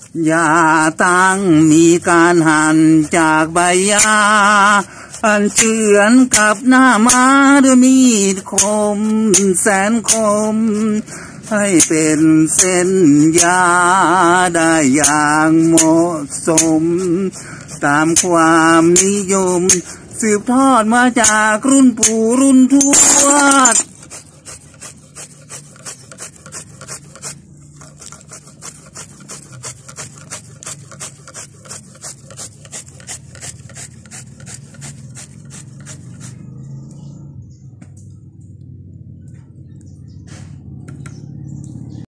อย่าตั้งมีการหั่นจากใบหญ้าอันเฉือนกับหน้าม้าด้วยมีดคมแสนคมให้เป็นเส้นยาได้อย่างเหมาะสมตามความนิยมสืบทอดมาจากรุ่นปู่รุ่นทวด